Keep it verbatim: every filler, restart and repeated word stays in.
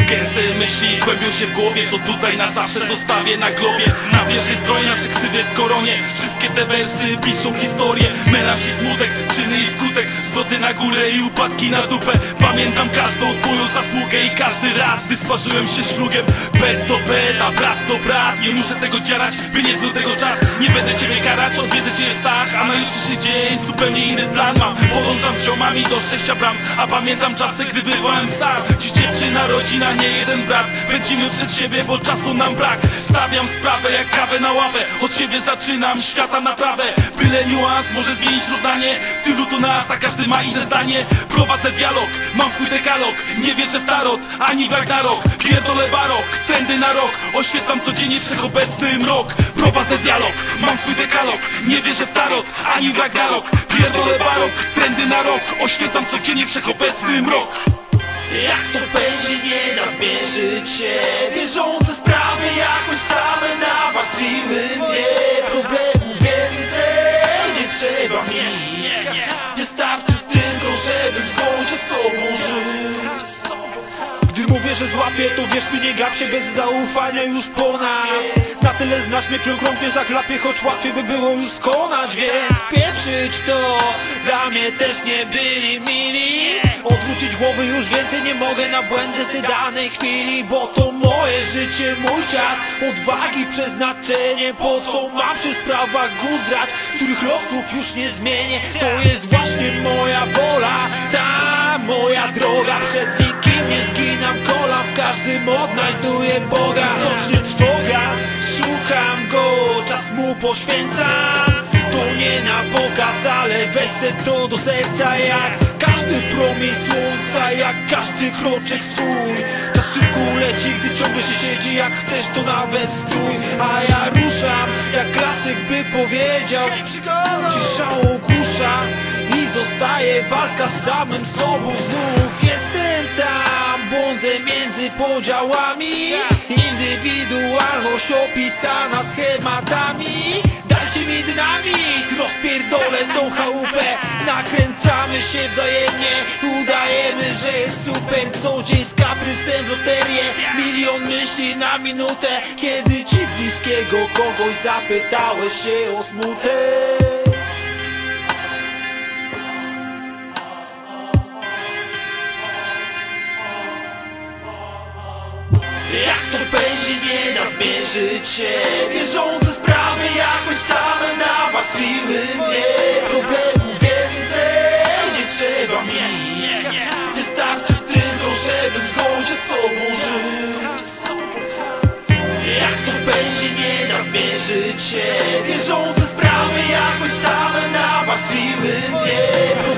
Gęste myśli kłębią się w głowie, co tutaj na zawsze zostawię na globie. Na wieży stroj nasze ksywy w koronie. Wszystkie te wersy piszą historię. Melanż i smutek, czyny i skutek, zwroty na górę i upadki na dupę. Pamiętam każdą twoją zasługę i każdy raz, gdy sparzyłem się szlugiem. Bet to bet, a brat to brat. Nie muszę tego dziarać, by nie zbył tego czas. Nie będę ciebie karać, odwiedzę cię jest tak. A na jutrzejszy dzień zupełnie inny plan mam. Podążam z ziomami do szczęścia bram. A pamiętam czasy, gdy bywałem sam. Dziś dziewczyna, rodzina, nie jeden brat. Pędzimy przed siebie, bo czasu nam brak. Stawiam sprawę jak kawę na ławę. Od siebie zaczynam, świata naprawę. Byle niuans może zmienić równanie. Tylu tu nas, a każdy ma inne zdanie. Prowadzę dialog, mam swój dekalog. Nie wierzę w tarot, ani w Ragnarok. Pierdolę barok, trendy na rok. Oświecam codziennie wszechobecny mrok. Prowadzę dialog, mam swój dekalog. Nie wierzę w tarot, ani w Ragnarok. Pierdolę barok, trendy na rok. Oświecam codziennie wszechobecny mrok. Jak to będzie, nie da zmierzyć się. Bieżące sprawy jakoś same nawarstwiły mnie. Problemu więcej nie trzeba mi. Wystarczy tylko, żebym zgodził z sobą żyć. Gdy mówię, że złapię, to wierz mi, nie gap się, bez zaufania już po nas. Na tyle znasz mnie, krąg rąk nie zachlapię, choć łatwiej by było już skonać. Więc pieprzyć to, dla mnie też nie byli mili. Odwrócić głowy już więcej nie mogę na błędy z tej danej chwili. Bo to moje życie, mój czas, odwagi, przeznaczenie. Po co mam przy sprawach guzdrać, których losów już nie zmienię. To jest właśnie moja wola, ta moja droga. Przed nikim nie zginam kolan, w każdym odnajduję Boga. Choć nie trwoga, szukam Go, czas Mu poświęcam. To nie na pokaz, ale weź se to do serca. Jak każdy promień słońca, jak każdy kroczek swój. Czas szybko leci, gdy ciągle się siedzi. Jak chcesz, to nawet stój. A ja ruszam, jak klasyk by powiedział. Cisza ogłusza i zostaje walka z samym sobą. Znów jestem tam, błądzę między podziałami. Indywidualność opisana schematami. Dajcie mi dynamit, rozpierdolę tą chałupę. Nakręcamy się wzajemnie, udajemy, że jest super. Co dzień z kaprysem w loterię, milion myśli na minutę. Kiedy ci bliskiego kogoś zapytałeś się o smutek. Jak to będzie, nie da zmierzyć się. Bieżące sprawy jakoś same nawarstwiły mnie. Problemu więcej nie trzeba mi. Wystarczy tylko, żebym zgodził z sobą żyć. Jak to będzie, nie da zmierzyć się. Bieżące sprawy jakoś same nawarstwiły mnie.